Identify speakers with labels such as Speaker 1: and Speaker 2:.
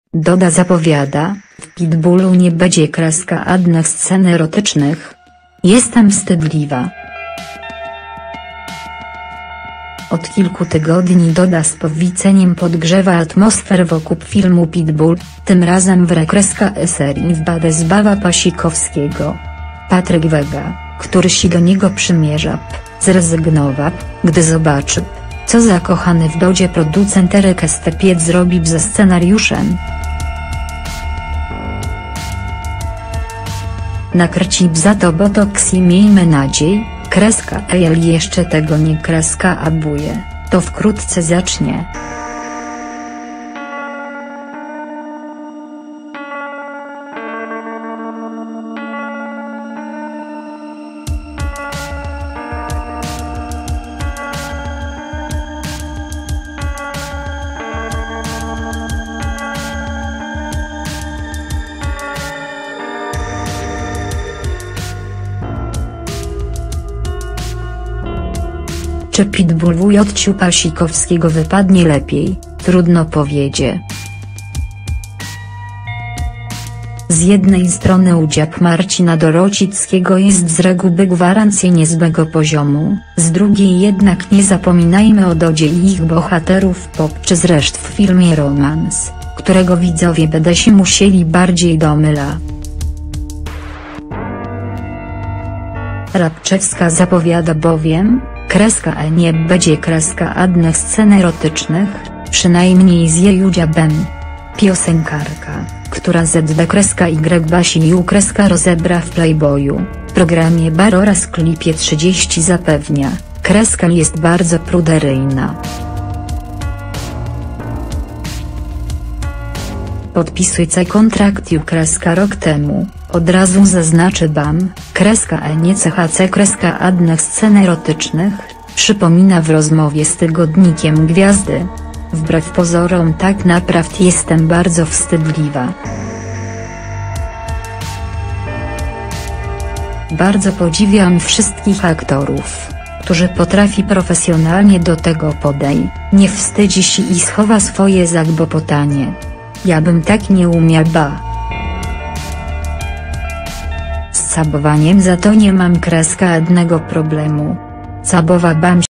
Speaker 1: Doda zapowiada, w Pitbullu nie będzie żadnych scen erotycznych. Jestem wstydliwa. Od kilku tygodni Doda z powidzeniem podgrzewa atmosferę wokół filmu Pitbull, tym razem w serii wbada zbawa Pasikowskiego. Patryk Wega, który się do niego przymierza, zrezygnował, gdy zobaczył, co zakochany w Dodzie producent Erek Stepiec zrobił ze scenariuszem. Nakręcił za to botoks i miejmy nadzieję, jeśli jeszcze tego nie abuje, to wkrótce zacznie. Czy Pitbull w ujęciu Pasikowskiego wypadnie lepiej, trudno powiedzieć. Z jednej strony udział Marcina Dorocickiego jest z reguły gwarancją niezłego poziomu, z drugiej jednak nie zapominajmy o Dodzie i ich bohaterów poprzez resztę w filmie Romans, którego widzowie będą się musieli bardziej domyślać. Rabczewska zapowiada bowiem, nie będzie żadnych scen erotycznych, przynajmniej z jej udziałem. Piosenkarka, która ZD-Y Basiu rozebra w Playboyu, programie Bar oraz klipie 30 zapewnia, jest bardzo pruderyjna. Podpisujcie kontrakt rok temu, od razu zaznaczy BAM, nie CHC żadnych scen erotycznych, przypomina w rozmowie z tygodnikiem Gwiazdy. Wbrew pozorom tak naprawdę jestem bardzo wstydliwa. Bardzo podziwiam wszystkich aktorów, którzy potrafi profesjonalnie do tego podejść, nie wstydzi się i schowa swoje zagbopotanie. Ja bym tak nie umiał Z cabowaniem za to nie mam żadnego problemu. Cabowa bam